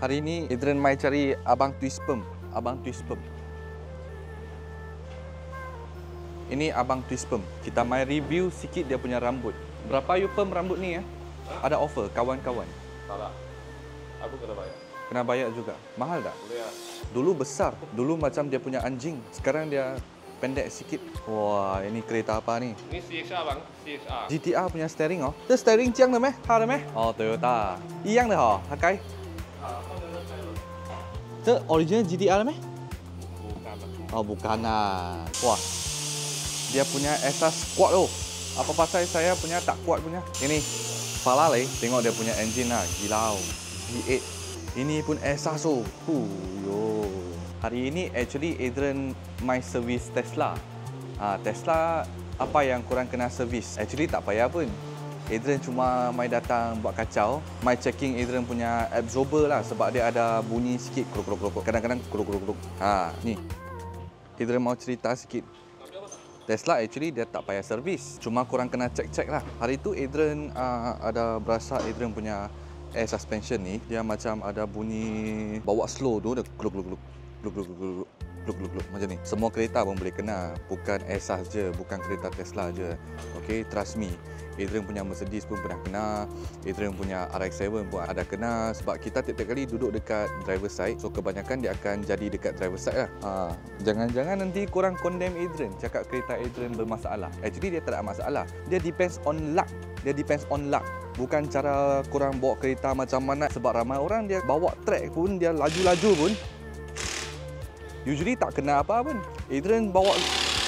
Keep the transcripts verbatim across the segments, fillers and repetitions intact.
Hari ini Adrian mai cari Abang Twist Perm. Abang Twist Perm. Ini Abang Twist Perm. Kita mai review sikit dia punya rambut. Berapa you perm rambut ni ya? Ha? Ada offer kawan-kawan. Tak lah. Aku kena bayar. Kena bayar juga. Mahal tak? Boleh lah. Dulu besar. Dulu macam dia punya anjing. Sekarang dia pendek sikit. Wah, ini kereta apa ni? Ini C X R bang. C X R. G T R punya steering oh. Itu steering 这样的咩？它的咩？哦 ，Toyota 一样的哦，它该。这 original G T R 的咩？ Bukan lah. Oh, bukan lah. Wah, dia punya esas kuat loh. Apa pasal saya punya tak kuat punya? Ini pala leh. Tengok dia punya engine lah. Gila. V eight. Ini pun esas oh. Huh, yo. Hari ini actually Adrian my service Tesla. Ah, Tesla apa yang kurang kena servis? Actually tak payah pun. Adrian cuma mai datang buat kacau, mai checking Adrian punya absorber lah sebab dia ada bunyi sikit kruk kruk kruk. Kadang-kadang kruk kruk kruk. Ha, ni. Adrian mau cerita sikit. Tesla actually dia tak payah servis, cuma kurang kena cek-cek lah. Hari tu Adrian uh, ada berasa Adrian punya air suspension ni dia macam ada bunyi bawa slow tu, dia kruk kruk kruk. Gluk gluk gluk gluk gluk gluk gluk macam ni. Semua kereta pun boleh kena, bukan esas je, bukan kereta Tesla je. Okey, trust me. Adrian punya Mercedes pun pernah kena, Adrian punya R X tujuh pun ada kena sebab kita tiap-tiap kali duduk dekat driver side, so kebanyakan dia akan jadi dekat driver side lah. Ha, jangan-jangan nanti korang condemn Adrian, cakap kereta Adrian bermasalah. Actually dia tak ada masalah. Dia depends on luck. Dia depends on luck. Bukan cara korang bawa kereta macam mana, sebab ramai orang dia bawa track pun, dia laju-laju pun usually tak kena apa pun. Adrian bawa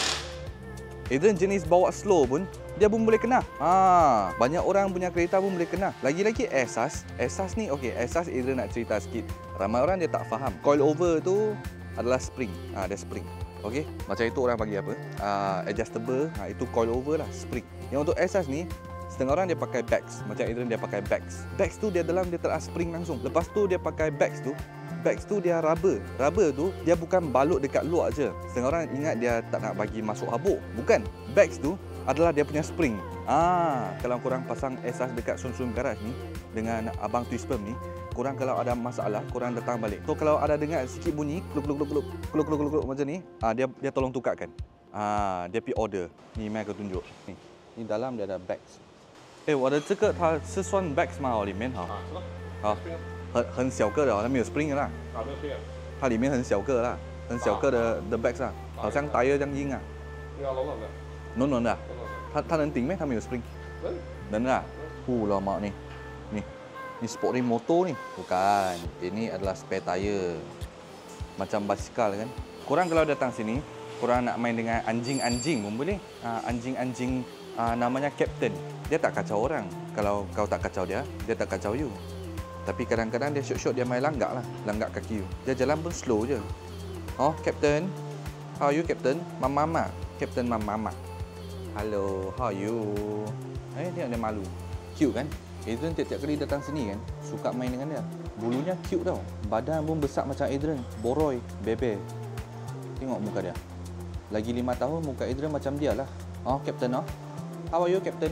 Adrian jenis bawa slow pun dia pun boleh kena. Ha, banyak orang punya kereta pun boleh kena. Lagi-lagi esas, esas ni okey, esas Adrian nak cerita sikit. Ramai orang dia tak faham. Coil over tu adalah spring. Ha, dia spring. Okey, macam itu orang panggil apa? Uh, adjustable. Ha, itu coil over lah, spring. Yang untuk esas ni setengah orang dia pakai bags. Macam Adrian dia pakai bags. Bags tu dia dalam dia tak ada spring langsung. Lepas tu dia pakai bags tu. Bags tu dia rubber. Rubber tu dia bukan balut dekat luar je. Setengah orang ingat dia tak nak bagi masuk habuk. Bukan. Bags tu adalah dia punya spring. Ah, kalau korang pasang esas dekat sun-sun garage ni dengan Abang Twist Perm ni, korang kalau ada masalah, korang datang balik. So kalau ada dengar sikit bunyi kluk kluk kluk kluk kluk kluk kluk kluk macam ni, ah dia dia tolong tukarkan. Ah, dia pi order. Ni mai aku tunjuk. Ni. Ni dalam dia ada bags. Eh, 我的这个它是算 bags 吗？里面哈。 啊，是吧？ 好，很很小个的哦，它没有 spring 的啦。 啊，没有对啊。 它里面很小个啦，很小个的的 bags 啊，好像 tire 这样硬啊。 你要冷冷的。 暖暖的、啊。 冷冷的。 它它能顶咩？它没有 spring。 能。 能lah. Uh, lama ni. Ni. Ni sport rim motor ni. Bukan. Ini adalah spare tire. Macam basikal kan. Korang kalau datang sini, korang nak main dengan anjing-anjing pun boleh. Uh, anjing-anjing uh, namanya Captain. Dia tak kacau orang. Kalau kau tak kacau dia, dia tak kacau you. Tapi kadang-kadang dia shot-shot dia main langgak lah. Langgak kaki you. Dia jalan pun slow je. Oh, Captain. How are you, Captain? Mama-mama. Captain Mama-mama. Hello, how are you? Eh, dia ada malu. Cute kan? Adrian tiap-tiap kali datang sini kan, suka main dengan dia. Bulunya cute tau. Badan pun besar macam Adrian. Boroi, bebe. Tengok muka dia. Lagi lima tahun muka Adrian macam dia lah. Oh, Captain oh. How are you, Captain?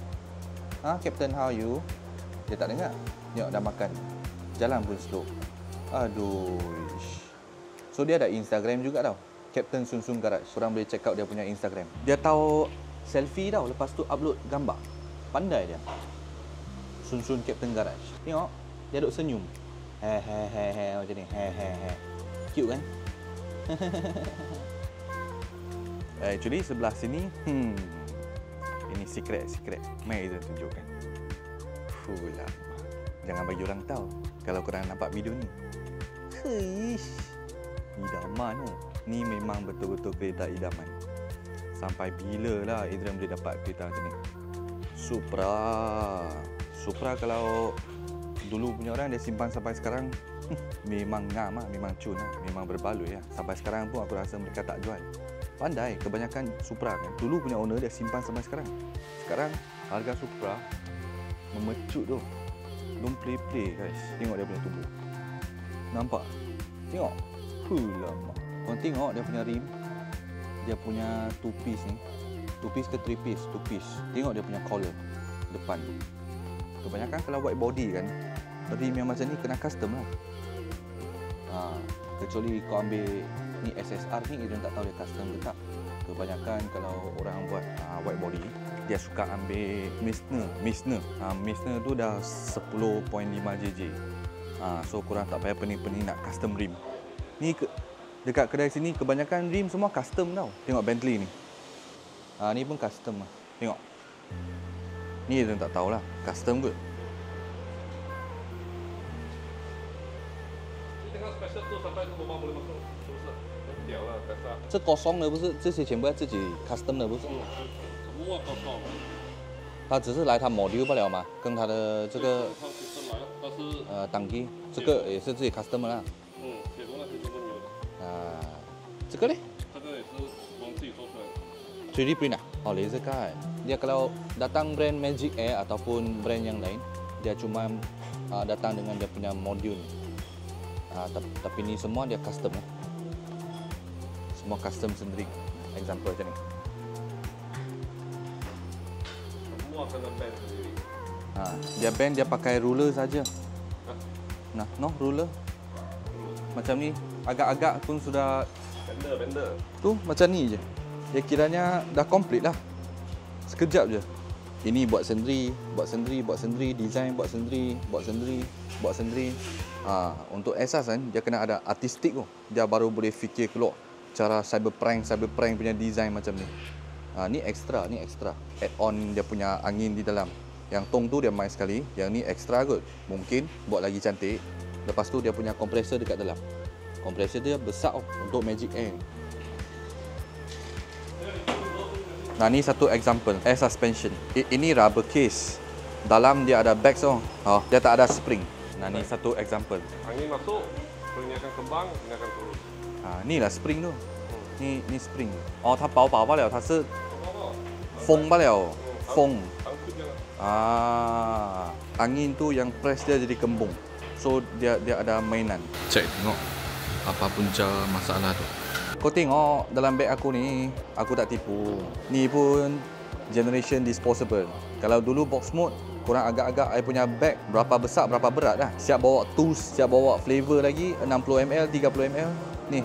Ha, Captain, how are you? Dia tak dengar. Tengok dah makan. Jalan pun slow. Aduh. So dia ada Instagram juga tau. Captain Sun Sun Garage. Korang boleh check out dia punya Instagram. Dia tahu selfie tau, lepas tu upload gambar. Pandai dia. Sun Sun Captain Garage. Tengok, dia duk senyum. He he he he macam ni. He he he. Cute kan? Actually sebelah sini, hmm. Ini secret, secret. Mai kita tunjukkan. Fulah. Jangan bagi orang tahu kalau korang nampak video ni. Heish. Idaman tu. Ni memang betul-betul kereta idaman. Sampai bila lah Adrian boleh dapat kereta macam ni. Supra. Supra kalau dulu punya orang dia simpan sampai sekarang, memang ngam lah, memang cun lah, memang berbaloi lah. Sampai sekarang pun aku rasa mereka tak jual. Pandai, kebanyakan Supra kan. Dulu punya owner dia simpan sampai sekarang. Sekarang harga Supra memecut tu. Don't play-play guys. Tengok dia punya tubuh. Nampak? Tengok. Lama. Korang tengok dia punya rim. Dia punya two piece ni. Two piece ke three piece? Two piece. Tengok dia punya collar depan. Kebanyakan kalau white body kan, rim yang macam ni kena custom lah. Ha, kecuali kau ambil ni S S R ni, Adrian tak tahu dia custom ke tak. Kebanyakan kalau orang buat uh, white body, dia suka ambil Meissner. Meissner, uh, Meissner tu dah sepuluh perpuluhan lima J J. Uh, so korang tak payah pening-pening nak custom rim. Ni ke, dekat kedai sini kebanyakan rim semua custom tau. Tengok Bentley ni. Ah, ni pun custom lah. Tengok. Ni Adrian tak tahulah. Custom ke? Tengok special tu sampai tu memang boleh masuk. Terus lah. Dia lah biasa. 这kosong的不是这些全部要自己 custom 的不是？ Semua kosong. 它只是来它 module 不了嘛，跟它的这个它其实来了，但是呃档机，这个也是自己 custom 的啦。 嗯，铁工那些都是没有的。 啊，这个嘞？ 这个也是我们自己做出来的。 three D print ah? Oh, laser cut. Dia kalau datang brand Magic Air ataupun brand yang lain, dia cuma uh, datang dengan dia punya module. Uh, tapi, tapi ni semua dia custom eh. Semua custom sendiri. Example macam ni. Semua kena band sendiri. Ha, dia band dia pakai ruler saja. Nah, no ruler. Macam ni, agak-agak pun sudah Bender, bender. tu macam ni je. Dia kiranya dah komplit lah. Sekejap je. Ini buat sendiri, buat sendiri, buat sendiri, design buat sendiri, buat sendiri, buat sendiri. Ha, untuk asas kan, dia kena ada artistik tu. Dia baru boleh fikir keluar cara cyber prank, cyber prank punya design macam ni. Ha, ni extra, ni extra. Add on dia punya angin di dalam. Yang tong tu dia main sekali, yang ni extra kot. Mungkin buat lagi cantik. Lepas tu dia punya kompresor dekat dalam. Kompresor dia besar oh, untuk Magic Air. Nah, ni satu example air suspension. I, ini rubber case. Dalam dia ada bags oh. Oh, dia tak ada spring. Nah, ni satu example. Angin masuk, spring ni akan kembang, ini akan turun. Ah, ni lah spring tu. Ni ni spring. Oh, 它薄薄罢了，它是风罢了，风。 Ah, angin tu yang press dia jadi kembung. So dia dia ada mainan. Cek tengok apa punca masalah tu. Kau tengok dalam beg aku ni, aku tak tipu. Ni pun generation disposable. Kalau dulu box mode, korang agak-agak I punya beg berapa besar, berapa berat dah. Siap bawa tools, siap bawa flavor lagi, enam puluh mililiter, tiga puluh mililiter. Ni.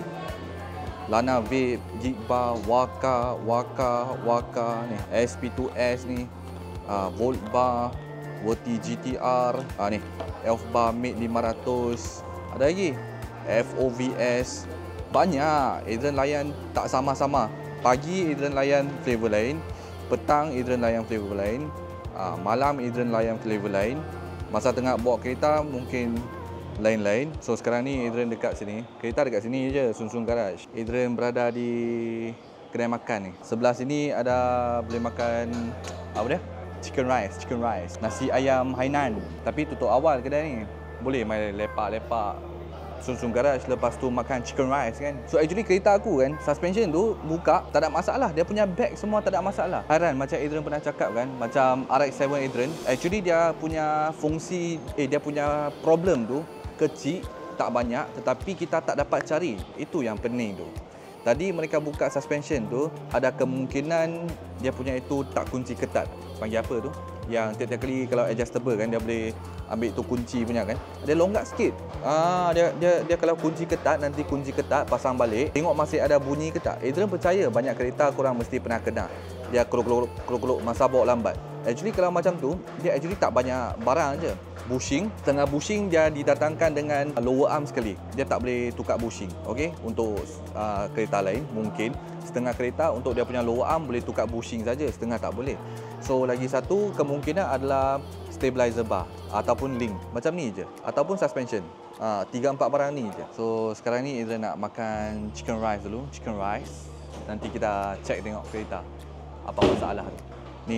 Lana Vape, Geek Bar, Waka, Waka, Waka ni. S P two S ni. Uh, Volt Bar, W T G T R, uh, ni Elf Bar Mate lima ratus. Ada lagi F O V S. Banyak. Adrian layan tak sama-sama. Pagi Adrian layan flavor lain, petang Adrian layan flavor lain, uh, malam Adrian layan flavor lain. Masa tengah bawa kereta mungkin lain-lain. So sekarang ni Adrian dekat sini. Kereta dekat sini je, Sun Sun Garage. Adrian berada di kedai makan ni. Sebelah sini ada boleh makan apa dia? Chicken rice, chicken rice. Nasi ayam Hainan. Tapi tutup awal kedai ni. Boleh main lepak-lepak Sun Sun Garage, lepas tu makan chicken rice kan. So actually kereta aku kan, suspension tu buka tak ada masalah. Dia punya bag semua tak ada masalah. Hairan macam Adrian pernah cakap kan, macam R X tujuh Adrian, actually dia punya fungsi, eh dia punya problem tu kecil, tak banyak, tetapi kita tak dapat cari. Itu yang pening tu. Tadi mereka buka suspension tu, ada kemungkinan dia punya itu tak kunci ketat. Panggil apa tu? Yang tiap-tiap kali kalau adjustable kan, dia boleh ambil tu kunci punya kan. Dia longgar sikit. Ah, dia dia dia kalau kunci ketat, nanti kunci ketat pasang balik, tengok masih ada bunyi ke tak. Adrian percaya banyak kereta korang mesti pernah kena. Dia keruk-keruk masa bawa lambat. Actually kalau macam tu, dia actually tak banyak barang je. Bushing, setengah bushing dia didatangkan dengan lower arm sekali. Dia tak boleh tukar bushing. Okey, untuk uh, kereta lain mungkin setengah kereta untuk dia punya lower arm boleh tukar bushing saja, setengah tak boleh. So lagi satu kemungkinan adalah stabilizer bar ataupun link. Macam ni je. Ataupun suspension. Ha, tiga empat barang ni je. So sekarang ni Adrian nak makan chicken rice dulu, chicken rice. Nanti kita check tengok kereta apa masalah tu. Ni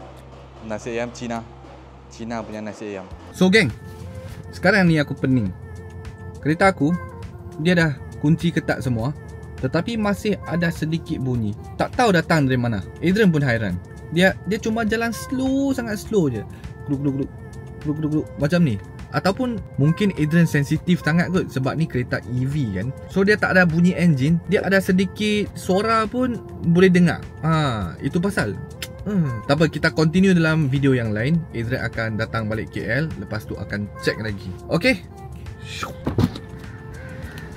nasi ayam Cina. Cina punya nasi ayam. So geng, sekarang ni aku pening. Kereta aku dia dah kunci ketat semua, tetapi masih ada sedikit bunyi. Tak tahu datang dari mana. Adrian pun hairan. Dia dia cuma jalan slow, sangat slow je. Gluk-gluk-gluk. Gluk-gluk-gluk macam ni. Ataupun mungkin Adrian sensitif sangat kot sebab ni kereta E V kan. So dia tak ada bunyi enjin, dia ada sedikit suara pun boleh dengar. Ha, itu pasal. Hmm, tak apa, kita continue dalam video yang lain. Adrian akan datang balik K L, lepas tu akan check lagi. Okay?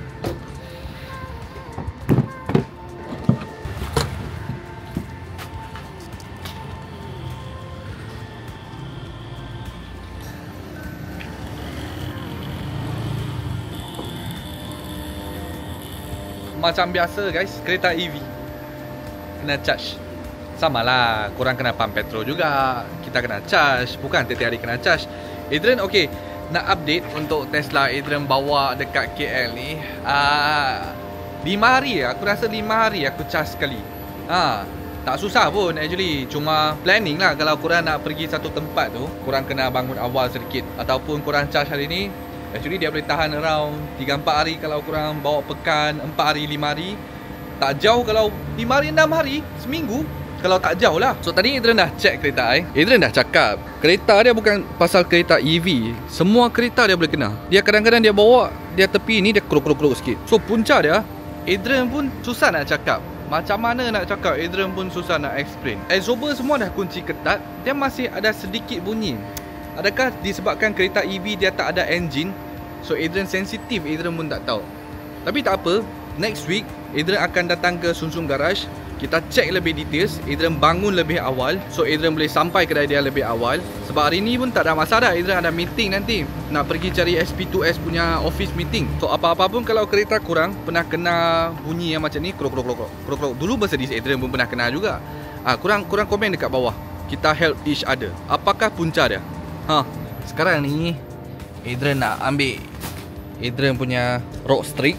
macam biasa guys, kereta E V kena charge. Sama lah, korang kena pump petrol juga. Kita kena charge, bukan tiap-tiap hari kena charge. Adrian, okay, nak update untuk Tesla Adrian bawa dekat K L ni, uh, lima hari, aku rasa lima hari aku charge sekali. Ha, tak susah pun actually. Cuma planning lah, kalau korang nak pergi satu tempat tu, korang kena bangun awal sedikit. Ataupun korang charge hari ni, actually dia boleh tahan around tiga empat hari. Kalau korang bawa pekan, empat hari, lima hari. Tak jauh kalau lima hari, enam hari, seminggu. Kalau tak jauh lah. So tadi Adrian dah check kereta eh. Adrian dah cakap kereta dia bukan pasal kereta E V. Semua kereta dia boleh kena. Dia kadang-kadang dia bawa, dia tepi ni dia keruk-keruk sikit. So punca dia, Adrian pun susah nak cakap. Macam mana nak cakap, Adrian pun susah nak explain. Absorber semua dah kunci ketat, dia masih ada sedikit bunyi. Adakah disebabkan kereta E V dia tak ada engine? So Adrian sensitif, Adrian pun tak tahu. Tapi tak apa, next week Adrian akan datang ke Sum Sum Garage. Kita check lebih details. Adrian bangun lebih awal, so Adrian boleh sampai kedai dia lebih awal. Sebab hari ni pun tak ada masalah, Adrian ada meeting nanti. Nak pergi cari S P two S punya office meeting. So apa-apa pun kalau kereta kurang pernah kena bunyi yang macam ni, krok krok krok krok krok. Dulu Mercedes Adrian pun pernah kena juga. Ah, kurang kurang komen dekat bawah. Kita help each other. Apakah punca dia? Ha, sekarang ni Adrian nak ambil Adrian punya rock streak.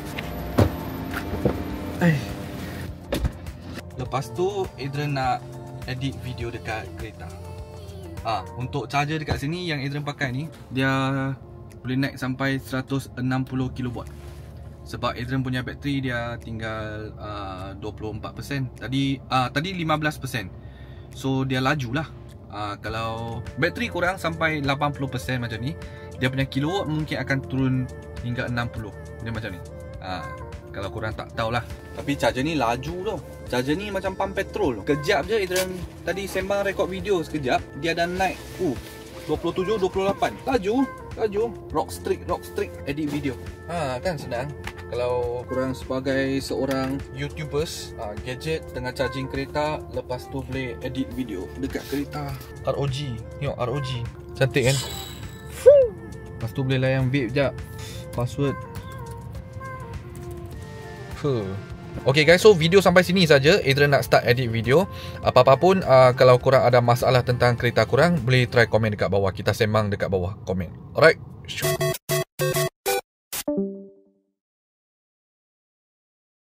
Eh. Lepas tu Adrian nak edit video dekat kereta. Ah, untuk charger dekat sini yang Adrian pakai ni, dia boleh naik sampai seratus enam puluh kilowatt. Sebab Adrian punya bateri dia tinggal uh, dua puluh empat peratus. Tadi uh, tadi lima belas peratus. So dia laju lah. Uh, kalau bateri kurang sampai lapan puluh peratus macam ni, dia punya kilowatt mungkin akan turun hingga enam puluh. Dia macam ni. Uh, kalau korang tak tahulah. Tapi charger ni laju tau. Charger ni macam pump petrol. Kejap je Adrian tadi sembang rekod video sekejap, dia dah naik uh, dua puluh tujuh, dua puluh lapan. Laju, laju. Rock streak, rock streak edit video. Ha, kan senang. Kalau korang sebagai seorang YouTubers, uh, gadget tengah charging kereta, lepas tu boleh edit video dekat kereta. R O G. Tengok R O G. Cantik kan? Lepas tu boleh layan vape jap. Password. Huh. Okay guys, so video sampai sini saja. Adrian nak start edit video. Apa-apa pun, uh, kalau korang ada masalah tentang kereta korang, boleh try komen dekat bawah. Kita sembang dekat bawah komen. Alright.